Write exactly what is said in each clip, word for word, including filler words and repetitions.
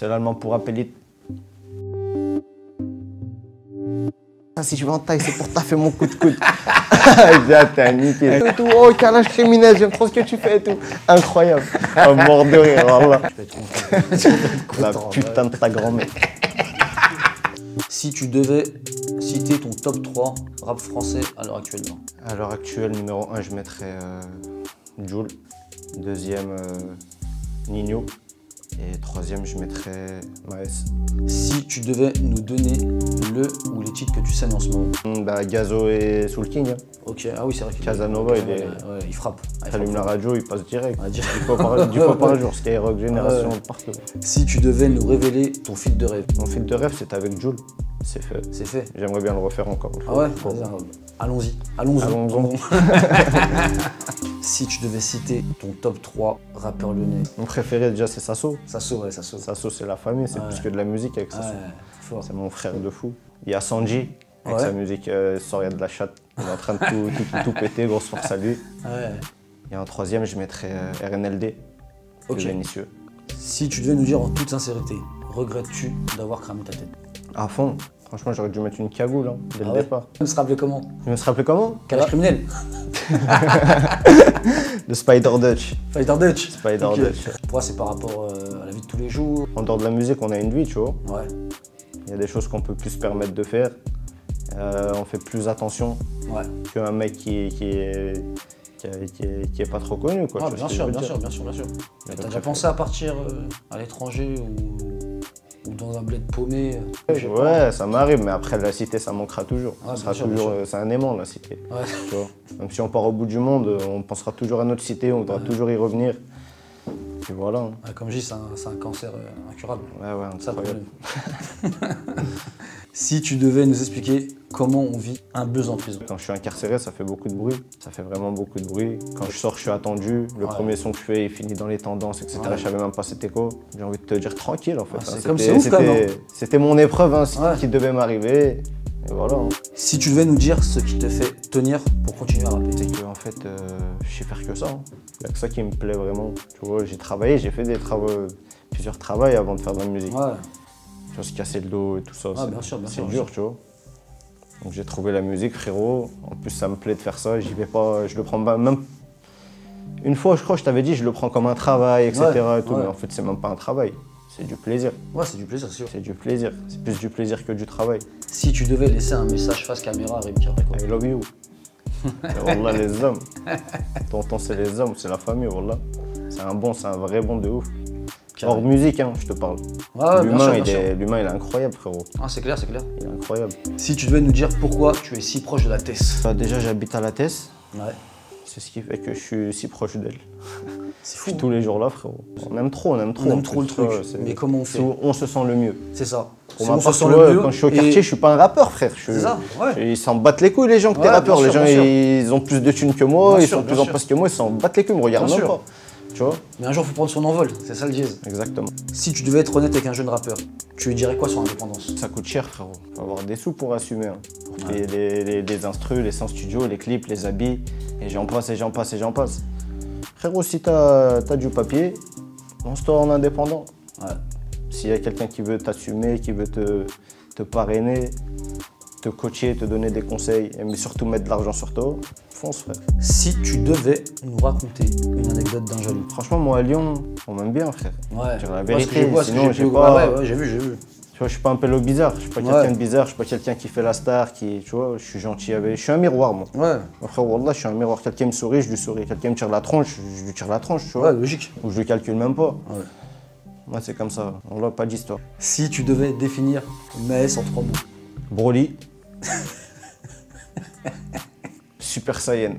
C'est l'allemand pour appeler. Ah, si je vais en taille, c'est pour taffer mon coup de coude. Déjà, t'es un niqué. Et tout, oh, calage criminel, j'aime trop ce que tu fais et tout. Incroyable. Un mort de rire, voilà. La putain de ta grand-mère. Si tu devais citer ton top trois rap français à l'heure actuelle. À l'heure actuelle, numéro un, je mettrais euh, Jul. Deuxième, euh, Nino. Et troisième, je mettrais Maes. Si tu devais nous donner le ou les titres que tu saignes en ce moment. Mmh, bah, Gazo et Soul King. Hein. Ok, ah oui, c'est vrai qu'il Casanova, il est. Ouais, ouais, il frappe. Ah, il T'allumes frappe. la radio, il passe direct. Ouais, direct. Dix fois par, dix fois par jour, Skyrock, Génération, Ouais. partout. Si tu devais nous révéler ton fil de rêve. Mon fil de rêve, c'est avec Jul. C'est fait. C'est fait. J'aimerais bien le refaire encore. Ah ouais, Faut- vas-y, allons-y. Allons-y. Allons-y. Si tu devais citer ton top trois rappeurs lyonnais. Mon préféré, déjà, c'est Sasso. Ça sauve, ouais, ça sauve. Sasso, c'est la famille, c'est Ouais. plus que de la musique avec Sasso. Ouais, fort. C'est mon frère de fou. Il y a Sanji, avec Ouais. sa musique euh, Sort, il y a de la chatte. Il est en train de tout, tout, tout, tout péter, grosse force à lui. Ouais. Et en troisième, je mettrais euh, R N L D, Ok. le Vénitieux. Si tu devais nous dire en toute sincérité, regrettes-tu d'avoir cramé ta tête? À fond. Franchement, j'aurais dû mettre une cagoule hein, dès Ah le ouais départ. Tu me se rappelais comment? Tu me se rappelais comment Calage criminel. Le Spider Dutch. Fighter Dutch. Spider Ok. Dutch. Pour moi, c'est par rapport euh, à la vie de tous les jours. En dehors de la musique, on a une vie, tu vois. Ouais. Il y a des choses qu'on peut plus se permettre de faire. Euh, on fait plus attention Ouais. qu'un mec qui, qui, est, qui, est, qui, est, qui est pas trop connu. Quoi, Ah, tu vois bien ce que sûr, je veux bien dire. sûr, bien sûr, bien sûr. Mais t'as Donc, déjà ça pensé à partir euh, à l'étranger ou, ou dans un bled paumé? euh, je sais pas. Ouais, ça m'arrive, mais après la cité, ça manquera toujours. Ah, ça bien sera sûr, bien toujours, sûr. euh, c'est un aimant la cité. Ouais. Tu vois. Même si on part au bout du monde, on pensera toujours à notre cité, on voudra toujours y revenir. Et voilà. hein. Ouais, comme je dis, c'est un, c'est un cancer euh, incurable. Ouais, ouais, Ça, le incroyable. problème. Si tu devais nous expliquer comment on vit un buzz en prison. Quand je suis incarcéré, ça fait beaucoup de bruit. Ça fait vraiment beaucoup de bruit. Quand je sors, je suis attendu. Le Ouais. premier son que je fais, il finit dans les tendances, et cetera. Ouais. Je savais même pas c'était quoi. J'ai envie de te dire tranquille en fait. Ouais, hein. c'est comme C'était- c'est ouf, quand même, c'était- C'était mon épreuve hein, ce Ouais. qui devait m'arriver. Et voilà. hein. Si tu devais nous dire ce qui te fait tenir pour continuer à rapper. C'est que en fait, euh, je sais faire que ça. hein. Il n'y a que ça qui me plaît vraiment. Tu vois, j'ai travaillé, j'ai fait des travaux, plusieurs travaux avant de faire de la musique. Ouais. Tu vois, se casser le dos et tout ça. Ah, c'est- bien sûr, bien c'est sûr, bien dur, sûr. tu vois. Donc j'ai trouvé la musique, frérot. En plus, ça me plaît de faire ça. J'y vais pas, je le prends pas même. Une fois, je crois, je t'avais dit, je le prends comme un travail, et cetera. Ouais, et tout, ouais. Mais en fait, c'est même pas un travail. C'est du plaisir. Ouais, c'est du plaisir, c'est sûr. C'est du plaisir. C'est plus du plaisir que du travail. Si tu devais laisser un message face caméra à Rémi Carreco. I love you. Et Wallah, les hommes. Tonton, c'est les hommes, c'est la famille, Wallah. C'est un bon, c'est un vrai bon de ouf. Hors musique, hein, je te parle. Ouais, ouais, bien sûr, L'humain, bien il, sûr. est- l'humain, il est incroyable, frérot. Ah, c'est clair, c'est clair. Il est incroyable. Si tu devais nous dire pourquoi tu es si proche de la T E S. Bah, déjà, j'habite à la Tess. Ouais. C'est ce qui fait que je suis si proche d'elle. C'est Je fou. suis tous les jours là, frérot. On aime trop, on aime trop. On aime en trop le plus, truc. tu vois, c'est- Mais comment on fait c'est où on se sent le mieux. C'est ça. Pour C'est ma où on part, se tu sent vois, le mieux. quand je suis au et- quartier, je suis pas un rappeur, frère. Je- C'est ça, ouais. Ils s'en battent les couilles, les gens, que t'es Ouais, rappeur. bien Les sûr, gens, bien sûr. ils ont plus de thunes que moi, Bien ils sûr, sont bien plus en sûr. place que moi, ils s'en battent les couilles, ils me regardent Bien même sûr. pas. Tu vois. Mais un jour, il faut prendre son envol. C'est ça le jazz. Exactement. Si tu devais être honnête avec un jeune rappeur, tu lui dirais quoi sur l'indépendance? Ça coûte cher, frérot. Faut avoir des sous pour assumer. hein. Pour Ouais. payer les, les, les instrus, les sons studio, les clips, les habits, et j'en passe, et j'en passe, et j'en passe. Frérot, si t'as as du papier, lance-toi en indépendant. Ouais. S'il y a quelqu'un qui veut t'assumer, qui veut te, te parrainer, te coacher, te donner des conseils, mais surtout mettre de l'argent sur toi, fonce, frère. Si tu devais nous raconter une anecdote d'un jaloux. Franchement, moi à Lyon, on m'aime bien, frère. Ouais. Dire la Moi, ce que vérité, j'ai vu, ce que sinon, j'ai j'ai pu- pas- Ouais, ouais, ouais, j'ai vu, j'ai vu. Tu vois, je suis pas un pélo bizarre, je suis pas Ouais. quelqu'un de bizarre, je suis pas quelqu'un qui fait la star, qui, tu vois, je suis gentil avec... Je suis un miroir, moi. Ouais. Mon frère, Wallah, je suis un miroir. Quelqu'un me sourit, je lui souris. Quelqu'un me tire la tronche, je lui tire la tronche, tu vois. Ouais, logique. Ou je lui calcule même pas. Ouais. Moi, c'est comme ça. Wallah, pas d'histoire. Si tu devais définir Maes en trois mots. Broly. Super Saiyan.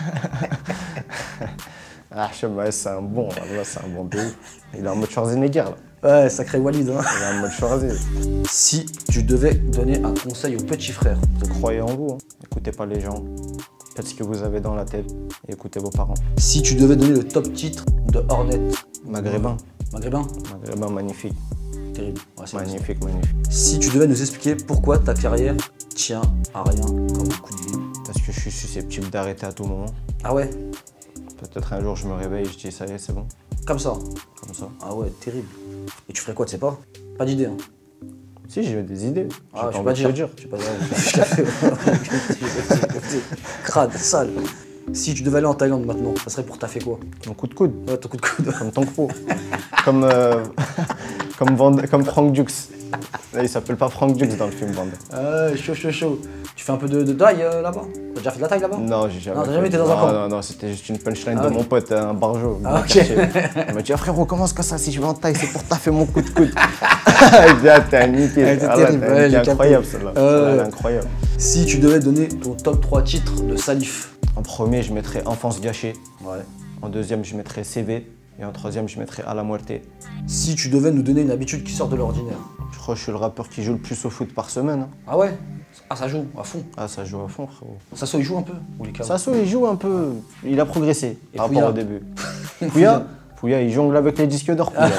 Ah, je sais pas, c'est un bon, là, c'est un bon de ouf. Il est en mode Schwarzenegger, là. Ouais, sacré Walid. Hein. Il est en mode Schwarzenegger. Si tu devais donner un conseil au petit frère. Croyez en vous, hein. Écoutez pas les gens. Faites ce que vous avez dans la tête et écoutez vos parents. Si tu devais donner le top titre de Hornet. Maghrébin. Maghrébin. Maghrébin, magnifique. Terrible. Ouais, c'est Magnifique, magnifique. Si tu devais nous expliquer pourquoi ta carrière tient à rien comme un coup de boule. Parce que je suis susceptible d'arrêter à tout moment. Ah ouais. Peut-être un jour, je me réveille et je dis, ça y est, c'est bon. Comme ça. Comme ça. Ah ouais, terrible. Et tu ferais quoi, tu sais pas? Pas d'idée, hein. Si, j'ai des idées. Ah, je J'ai peux pas pas envie de dire. te Je sais pas dire. Crade, sale. Si tu devais aller en Thaïlande maintenant, ça serait pour taffer quoi? Mon coup de coude, Ouais, ton coup de coude. comme ton pot. comme, euh, comme, Vand- comme Frank Dux. Là, il s'appelle pas Frank Dux dans le film Vanda. Ah, chaud, chaud, chaud. Tu fais un peu de, de taille euh, là-bas? T'as déjà fait de la taille là-bas? Non, j'ai jamais. Non, t'as fait. jamais été dans un non, camp? Non, non, c'était juste une punchline Ah, de ok. mon pote, un barjo. Ah, du ok. quartier. Il m'a dit, ah, frérot, commence comme ça, si je vais en taille, c'est pour taffer mon coup de coude. Je dis, ah, t'es un niqué. Elle était Ah, là, terrible, t'es un ouais, niqué j'ai incroyable capté. celle-là. Euh, Celle-là, elle est incroyable. Si tu devais donner ton top trois titres de Salif. En premier, je mettrais Enfance gâchée. Ouais. En deuxième, je mettrais C V. Et en troisième, je mettrais À la muerte. Si tu devais nous donner une habitude qui sort de l'ordinaire. Je crois que je suis le rappeur qui joue le plus au foot par semaine. hein. Ah ouais? Ah, ça joue à fond. Ah, ça joue à fond, frérot. Sasso, il joue un peu? Ou les Sasso, il joue un peu. Il a progressé Et par Pouya rapport au début. Pouya, Pouya, il jongle avec les disques d'or. Pouya.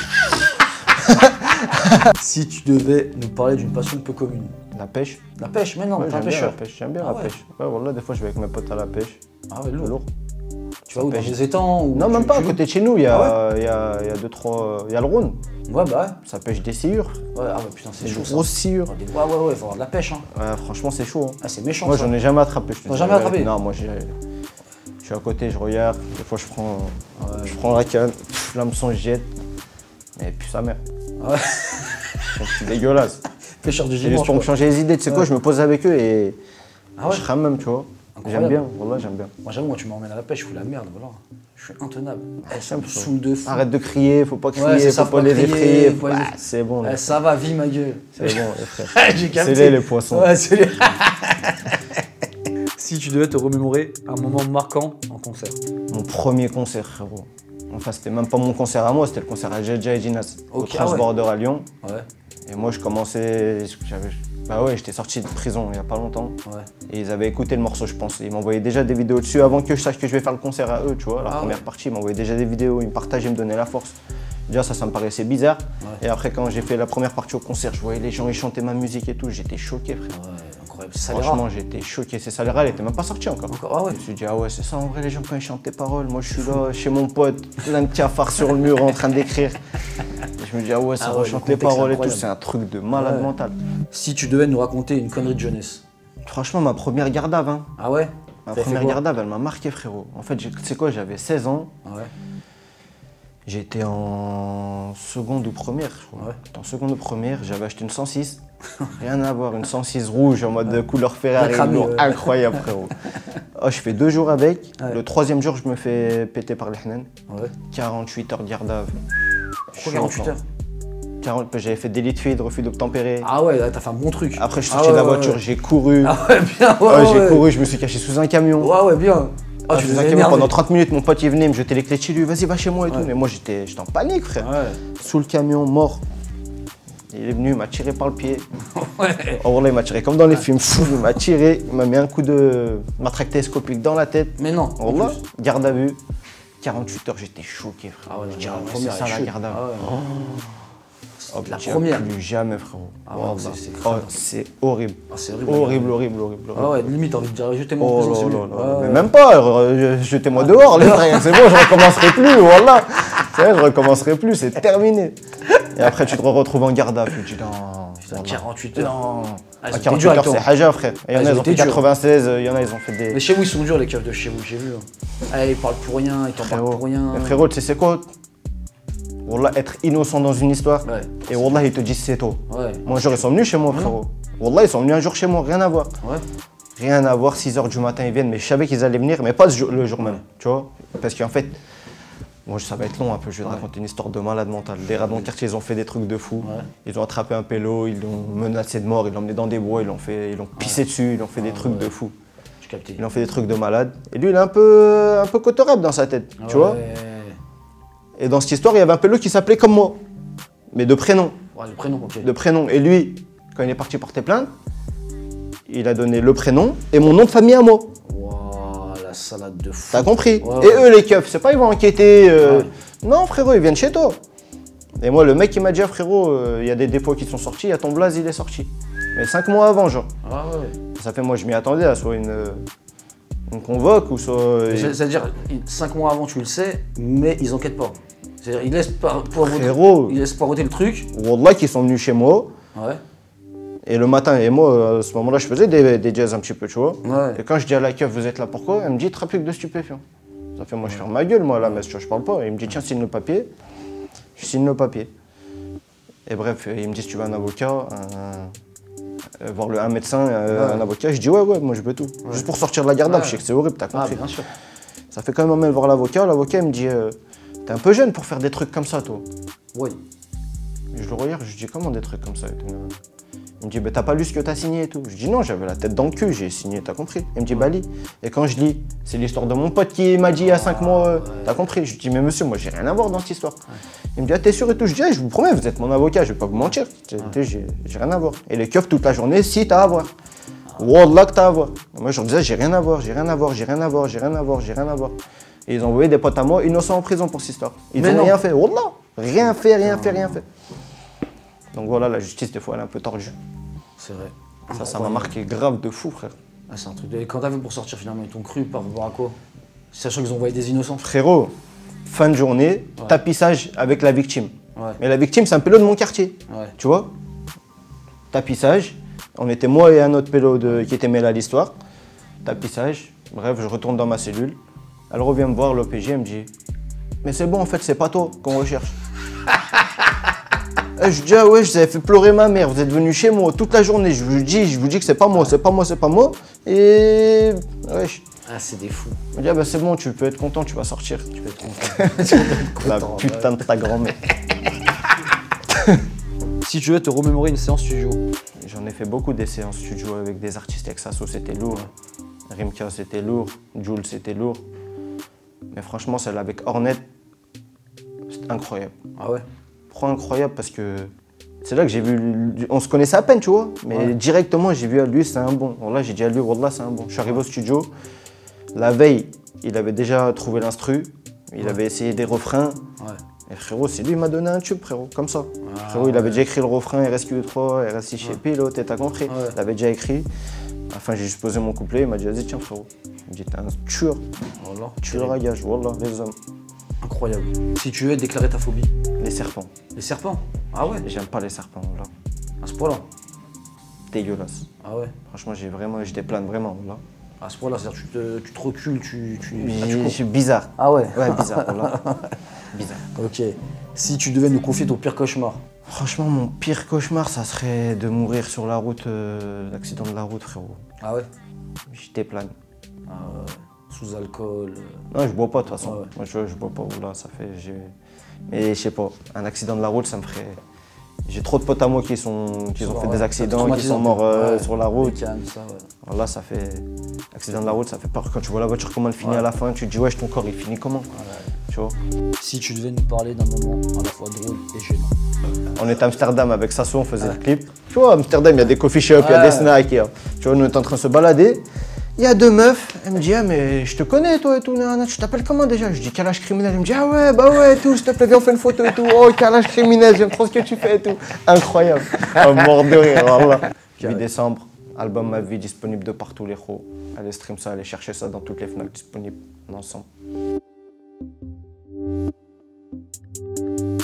Si tu devais nous parler d'une passion peu commune. La pêche. La pêche, mais non, Ouais, t'es un j'aime bien la pêcheur. pêche. J'aime bien Ah la ouais. pêche. Ouais, voilà, des fois, je vais avec mes potes à la pêche. Ah ouais, lourd. Lourd. Tu vas où, dans pêche. les étangs ou Non, tu- même pas. À tu côté de chez nous, il y a, Ah il y a, il y a deux, trois. Il y a le Rhône. joues? Ouais, bah Ça pêche des sciures. ouais. Ouais, ah ouais, putain, c'est Des chaud ça. grosses sciures. Ouais, ouais, ouais, ouais, faut avoir de la pêche, hein. Ouais, franchement, c'est chaud. hein. Ah, c'est méchant Moi, ça. j'en ai jamais attrapé. Je te T'as dis jamais la vérité. attrapé? Non, moi, j'ai. Je suis à côté, je regarde. Des fois, je prends, Ouais. je prends la canne. pff, L'hameçon, je jette. Mais puis sa mère. Ah ouais. C'est dégueulasse. Pêcheur du C'est juste dimanche. pour me quoi. changer les idées. Tu sais quoi, Ouais. je me pose avec eux et Ah ouais? je rame même, tu vois. Incroyable. J'aime bien, voilà, j'aime bien. Moi, j'avoue, moi, tu m'emmènes à la pêche, je fous la merde, voilà. Je suis intenable. Eh, ça me simple, ça. saoule de fou. Arrête de crier, faut pas Ouais, crier, c'est faut ça, pas faut les crier, effrayer. faut pas les- Bah, c'est bon, Eh, les- ça va, vie ma gueule. c'est bon, les frères. J'ai capté. C'est les, les poissons. Ouais, c'est les... Si tu devais te remémorer un moment marquant en concert. Mon premier concert, frérot. Enfin, c'était même pas mon concert à moi, c'était le concert à Jedja et Ginas, au Ok, ah ouais. Transborder à Lyon. Ouais, Et moi, je commençais. j'avais- Bah ouais, j'étais sorti de prison il y a pas longtemps. ouais. Et ils avaient écouté le morceau, je pense. Ils m'envoyaient déjà des vidéos dessus avant que je sache que je vais faire le concert à eux, tu vois. La Ah première ouais. partie, ils m'envoyaient déjà des vidéos, ils me partageaient, ils me donnaient la force. Déjà, ça, ça me paraissait bizarre. Ouais. Et après, quand j'ai fait la première partie au concert, je voyais les gens, ils chantaient ma musique et tout. J'étais choqué, frère. Ouais, incroyable. Ça les Franchement, j'étais choqué. C'est Salera, elle était même pas sortie encore. Encore, ah ouais. Je me suis dit, ah ouais, c'est ça en vrai, les gens, quand ils chantent tes paroles. Moi, je suis là, chez mon pote, plein de cafards sur le mur en train d'écrire. Et je me dis, ah ouais, ça Ah ouais, rechante le les contexte, paroles et tout. incroyable. C'est un truc de malade Ouais. mental. Si tu devais nous raconter une connerie de jeunesse. Franchement, ma première gardave, hein. Ah ouais? Ma T'avais fait première quoi? gardave, elle m'a marqué, frérot. En fait, j'ai- tu sais quoi, j'avais seize ans. Ouais. J'étais en seconde ou première, je crois. Ouais. J'étais en seconde ou première, j'avais acheté une cent six. Rien à voir, une cent six rouge en mode couleur Ferrari, Bien cramé, lourd, ouais. incroyable, frérot. Oh, je fais deux jours avec. Ouais. Le troisième jour, je me fais péter par les Hnen. Ouais. quarante-huit heures de gardave. Pourquoi quarante-huit heures? quarante J'avais fait délit de fuite, refus d'obtempérer. Ah ouais, là, t'as fait un bon truc. Après, je suis Ah sorti ouais, de la ouais, voiture, ouais. j'ai couru. Ah ouais, bien, ouais. Ouais, ouais, j'ai ouais. couru, je me suis caché sous un camion. Ouais, ouais, bien. Ah, Ah, tu sous nous un as camion énervé. pendant trente minutes, mon pote il venait, il me jetait les clés de chez lui, vas-y, va chez moi et tout. Ouais. Mais moi, j'étais j'étais en panique, frère. Ouais. Sous le camion, mort. Il est venu, il m'a tiré par le pied. Ouais. Oh là, il m'a tiré comme dans les films. Fou, il m'a tiré, il m'a mis un coup de matraque télescopique dans la tête. Mais non. en Oh là, plus. garde à vue. quarante-huit heures, j'étais choqué, frère. Ah ouais, je non, dis, la ah ouais, première, c'est ça elle est la chaude. garde à vue. Ah ouais. Oh, La putain, première. Plus jamais, frérot. Ah ouais, Oh, c'est- là. c'est Oh, grave. c'est horrible. Ah, c'est horrible. Horrible, horrible, horrible, Ah horrible. ouais, limite, t'as envie de dire jetez-moi en Oh prison, là c'est là mieux. là. Ouais, Mais ouais. même pas, euh, jetez-moi dehors, les frères, c'est bon, je recommencerai plus, voilà. C'est vrai, je recommencerai plus, c'est terminé. Et après, tu te retrouves en garde à vue, tu dis non. Putain, voilà. quarante-huit heures. Non. Ah, ils À ont été quarante-huit durs avec heures, toi. c'est Haja, frère. Et il y en Ah, a, ils ils ont ont été fait durs. quatre-vingt-seize, il y en a, ils ont fait Mais des. chez vous, ils sont durs, les keufs de chez vous, j'ai vu. Ah, ils parlent pour rien, ils t'en parlent Frérot. pour rien. Mais frérot, tu sais c'est quoi? Wallah, être innocent dans une histoire. Ouais. Et Wallah, ils te disent c'est tôt. Ouais. Moi, un jour, ils sont venus chez moi, frérot. Wallah, ils sont venus un jour chez moi, rien à voir. Ouais. Rien à voir, six heures du matin, ils viennent, mais je savais qu'ils allaient venir, mais pas ce jour- le jour même, tu vois. Parce qu'en fait, moi, ça va être long un peu, je vais te Ouais. raconter une histoire de malade mental. Des rats dans le quartier, ils ont fait des trucs de fou. Ouais. Ils ont attrapé un pélo, ils l'ont menacé de mort, ils l'ont emmené dans des bois, ils l'ont fait, ils l'ont pissé dessus, ils l'ont fait des trucs ouais. de fou. J'ai capté. Ils ont fait des trucs de malade. Et lui, il est un peu, un peu cotorable dans sa tête, tu vois. Ouais. Et dans cette histoire, il y avait un pélo qui s'appelait comme moi, mais de prénom. Ouais, le prénom, ok. De prénom. Et lui, quand il est parti porter plainte, il a donné le prénom et mon nom de famille à moi. Waouh, la salade de fou. T'as compris? Ouais, Et ouais. eux, les keufs, c'est pas ils vont enquêter. euh, Ouais. Non, frérot, ils viennent chez toi. Et moi, le mec, il m'a dit, ah, frérot, euh, il y a des dépôts qui sont sortis, il y a ton blaze, il est sorti. Mais cinq mois avant, genre. Ah ouais. Ça fait, moi, je m'y attendais à soit une, euh, une convoque ou soit. C'est- C'est-à-dire, cinq mois avant, tu le sais, mais ils enquêtent pas. C'est-à-dire, il laisse par, poireauter, Frérot. il laisse poireauter le truc. Wallah, qui sont venus chez moi. Ouais. Et le matin, et moi, à ce moment-là, je faisais des, des jazz un petit peu, tu vois. Ouais. Et quand je dis à la keuf, vous êtes là pourquoi? Elle me dit, trafic de stupéfiants. Ça fait, moi, je ferme ma gueule, moi, à la messe, tu vois, je parle pas. Et il me dit, tiens, signe le papier. Je signe le papier. Et bref, il me dit, si tu veux un avocat, un... euh, voir le, un médecin, euh, ouais. un avocat, je dis, ouais, ouais, moi, je veux tout. Ouais. Juste pour sortir de la garde, ouais. Je sais que c'est horrible, t'as compris. Ah, bien sûr. Ça fait quand même mal voir l'avocat. L'avocat, il me dit, euh, t'es un peu jeune pour faire des trucs comme ça, toi. Oui. Et je le regarde, je dis, comment des trucs comme ça et tout. Il me dit, bah, t'as pas lu ce que t'as signé et tout. Je dis, non, j'avais la tête dans le cul, j'ai signé, t'as compris. Il me dit, bah, lis. Et quand je lis, c'est l'histoire de mon pote qui m'a dit il y a cinq mois, euh, t'as compris. Je dis, mais monsieur, moi, j'ai rien à voir dans cette histoire. Ouais. Il me dit, ah, t'es sûr et tout. Je dis, ah, je vous promets, vous êtes mon avocat, je vais pas vous mentir. Ouais. J'ai rien à voir. Et les keufs toute la journée, si, t'as à voir. Wallah que t'as à voir. Et moi, je leur disais, j'ai rien à voir, j'ai rien à voir, j'ai rien à voir, j'ai rien à voir, j'ai rien à voir. Et ils ont envoyé des potes à moi innocents en prison pour cette histoire. Ils n'ont rien fait. Wallah, rien fait, rien fait, rien fait. Donc voilà, la justice, des fois, elle est un peu tordue. C'est vrai. Ça, ça m'a marqué grave de fou, frère. Ah, c'est un truc de... Et quand t'as vu pour sortir finalement, ils t'ont cru par rapport à quoi? Sachant qu'ils ont envoyé des innocents. Frérot, fin de journée, ouais. Tapissage avec la victime. Ouais. Mais la victime, c'est un pélo de mon quartier. Ouais. Tu vois? Tapissage. On était moi et un autre pélo de... qui était mêlé à l'histoire. Tapissage. Bref, je retourne dans ma cellule. Elle revient me voir, l'O P J, elle me dit « Mais c'est bon, en fait, c'est pas toi qu'on recherche. » Et je dis, ah ouais, je vous avais fait pleurer ma mère, vous êtes venu chez moi toute la journée, je vous dis, je vous dis que c'est pas moi, c'est pas moi, c'est pas moi. Et wesh. Ah, c'est des fous. Je me dis, ah bah c'est bon, tu peux être content, tu vas sortir. Tu peux être content. Tu peux être content. La putain de ta grand-mère. Si tu veux te remémorer une séance studio. J'en ai fait beaucoup des séances studio avec des artistes, avec Sasso, c'était lourd. Rimka, c'était lourd. Jules, c'était lourd. Mais franchement, celle avec Hornet, c'était incroyable. Ah ouais? Incroyable parce que c'est là que j'ai vu, on se connaissait à peine, tu vois, mais ouais. Directement j'ai vu à lui c'est un bon. Là j'ai dit à lui, Wallah c'est un bon. Je suis arrivé au studio, la veille il avait déjà trouvé l'instru, il ouais. avait essayé des refrains. Ouais. Et frérot, c'est lui qui m'a donné un tube, frérot, comme ça. Ah, frérot, il ouais. avait déjà écrit le refrain R S Q trois, R S six chez ouais. Pilote, t'as compris. Ouais. Il avait déjà écrit. Enfin j'ai juste posé mon couplet, il m'a dit vas-y tiens frérot. Il me dit t'es un tueur, voilà. Tueur à gage, Wallah, les hommes. Incroyable. Si tu veux déclarer ta phobie. Les serpents. Les serpents? Ah ouais? J'aime pas les serpents, là. À ce point-là? Dégueulasse. Ah ouais? Franchement, j'ai vraiment, je déplane vraiment, là. À ce point-là, c'est-à-dire tu te, tu te recules, tu... tu... Ah, tu suis bizarre. Ah ouais? Ouais, bizarre, voilà. Bizarre. Ok. Si tu devais nous confier ton pire cauchemar? Franchement, mon pire cauchemar, ça serait de mourir sur la route, euh, l'accident de la route, frérot. Ah ouais? Je déplane. Ah ouais. Sous alcool. Non, je bois pas de toute façon. Ah ouais. Moi, je, je bois pas. Là, ça fait. Mais je sais pas. Un accident de la route, ça me ferait. J'ai trop de potes à moi qui sont, qui ont fait ouais, des accidents, qui sont morts euh, ouais, sur la route. Cannes, ça, ouais. Voilà, ça fait. Accident de la route, ça fait peur. Quand tu vois la voiture comment elle finit ouais. à la fin, tu te dis wesh, ton corps il finit comment? Ouais. Tu vois. Si tu devais nous parler d'un moment à la fois drôle et gênant. On était à Amsterdam avec Sasso, on faisait ouais. le clip. Tu vois, à Amsterdam, il y a des coffee shops, il ouais. y a des snacks. Y a... Tu vois, nous on était en train de se balader. Il y a deux meufs, elle me dit ah mais je te connais toi et tout, tu t'appelles comment déjà? Je dis calage criminel, elle me dit ah ouais bah ouais et tout, s'il te plaît viens on fait une photo et tout, oh calage criminel, j'aime trop ce que tu fais et tout. Incroyable, oh, mort de rire, voilà. huit décembre, album Ma Vie disponible de partout les gros. Allez stream ça, allez chercher ça dans toutes les Fnac disponibles ensemble.